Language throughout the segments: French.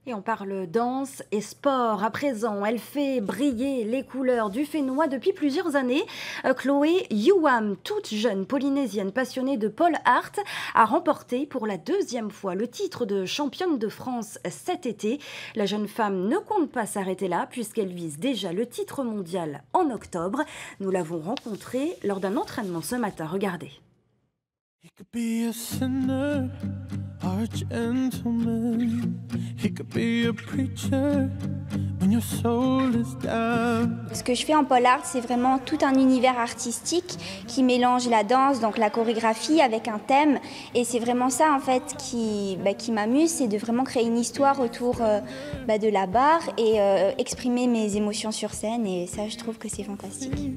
Et on parle danse et sport. À présent, elle fait briller les couleurs du Fénois depuis plusieurs années. Chloé Youam, toute jeune polynésienne passionnée de pole art, a remporté pour la deuxième fois le titre de championne de France cet été. La jeune femme ne compte pas s'arrêter là puisqu'elle vise déjà le titre mondial en octobre. Nous l'avons rencontrée lors d'un entraînement ce matin. Regardez. He could be a sinner or a gentleman. He could be a preacher when your soul is down. Ce que je fais en pole art, c'est vraiment tout un univers artistique qui mélange la danse, donc la chorégraphie avec un thème. Et c'est vraiment ça en fait qui m'amuse, c'est de vraiment créer une histoire autour de la barre et exprimer mes émotions sur scène. Et ça, je trouve que c'est fantastique.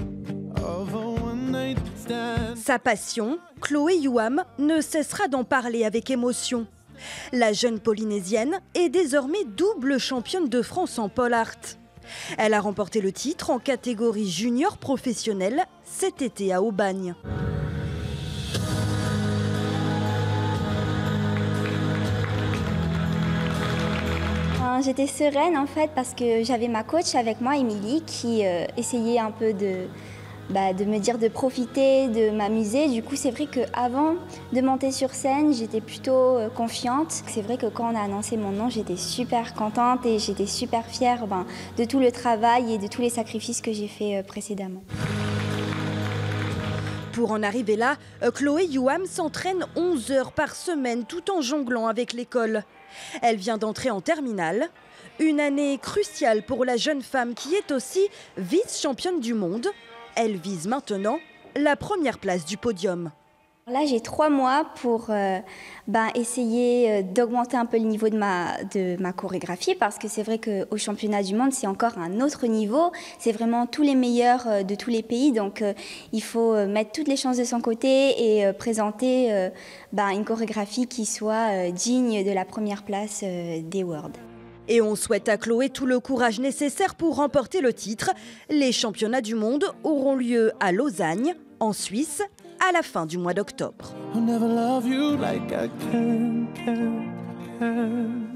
Sa passion, Chloé Youam ne cessera d'en parler avec émotion. La jeune polynésienne est désormais double championne de France en pole art. Elle a remporté le titre en catégorie junior professionnelle cet été à Aubagne. J'étais sereine en fait parce que j'avais ma coach avec moi, Émilie, qui essayait un peu de me dire de profiter, de m'amuser. Du coup, c'est vrai qu'avant de monter sur scène, j'étais plutôt confiante. C'est vrai que quand on a annoncé mon nom, j'étais super contente et j'étais super fière de tout le travail et de tous les sacrifices que j'ai fait précédemment. Pour en arriver là, Chloé Youam s'entraîne 11 heures par semaine tout en jonglant avec l'école. Elle vient d'entrer en terminale. Une année cruciale pour la jeune femme qui est aussi vice-championne du monde. Elle vise maintenant la première place du podium. Là, j'ai 3 mois pour essayer d'augmenter un peu le niveau de ma chorégraphie parce que c'est vrai qu'au championnat du monde, c'est encore un autre niveau. C'est vraiment tous les meilleurs de tous les pays. Donc, il faut mettre toutes les chances de son côté et présenter une chorégraphie qui soit digne de la première place des Worlds. Et on souhaite à Chloé tout le courage nécessaire pour remporter le titre. Les championnats du monde auront lieu à Lausanne, en Suisse, à la fin du mois d'octobre. I'll never love you like I can.